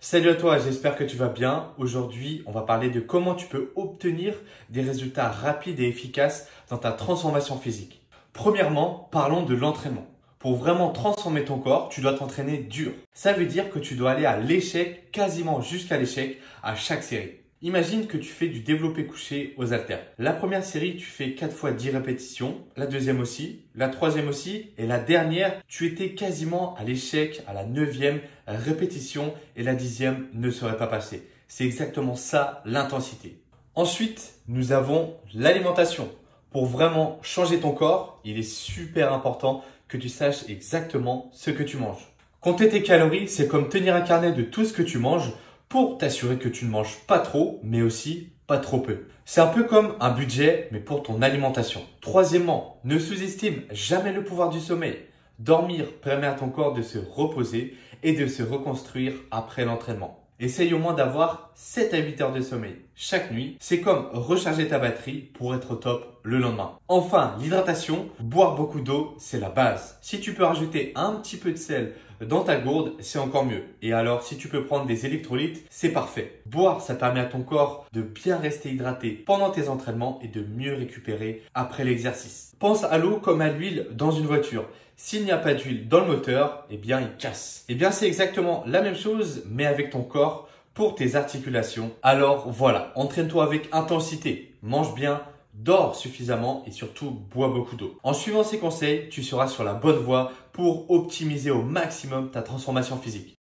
Salut à toi, j'espère que tu vas bien. Aujourd'hui, on va parler de comment tu peux obtenir des résultats rapides et efficaces dans ta transformation physique. Premièrement, parlons de l'entraînement. Pour vraiment transformer ton corps, tu dois t'entraîner dur. Ça veut dire que tu dois aller à l'échec, quasiment jusqu'à l'échec, à chaque série. Imagine que tu fais du développé couché aux haltères. La première série, tu fais 4 fois 10 répétitions. La deuxième aussi. La troisième aussi. Et la dernière, tu étais quasiment à l'échec à la 9e répétition et la 10e ne serait pas passée. C'est exactement ça l'intensité. Ensuite, nous avons l'alimentation. Pour vraiment changer ton corps, il est super important que tu saches exactement ce que tu manges. Compter tes calories, c'est comme tenir un carnet de tout ce que tu manges pour t'assurer que tu ne manges pas trop, mais aussi pas trop peu. C'est un peu comme un budget, mais pour ton alimentation. Troisièmement, ne sous-estime jamais le pouvoir du sommeil. Dormir permet à ton corps de se reposer et de se reconstruire après l'entraînement. Essaye au moins d'avoir 7 à 8 heures de sommeil chaque nuit. C'est comme recharger ta batterie pour être au top le lendemain. Enfin, l'hydratation, boire beaucoup d'eau, c'est la base. Si tu peux rajouter un petit peu de sel dans ta gourde, c'est encore mieux. Et alors, si tu peux prendre des électrolytes, c'est parfait. Boire, ça permet à ton corps de bien rester hydraté pendant tes entraînements et de mieux récupérer après l'exercice. Pense à l'eau comme à l'huile dans une voiture. S'il n'y a pas d'huile dans le moteur, eh bien, il casse. Eh bien, c'est exactement la même chose, mais avec ton corps pour tes articulations. Alors voilà, entraîne-toi avec intensité, mange bien, dors suffisamment et surtout bois beaucoup d'eau. En suivant ces conseils, tu seras sur la bonne voie pour optimiser au maximum ta transformation physique.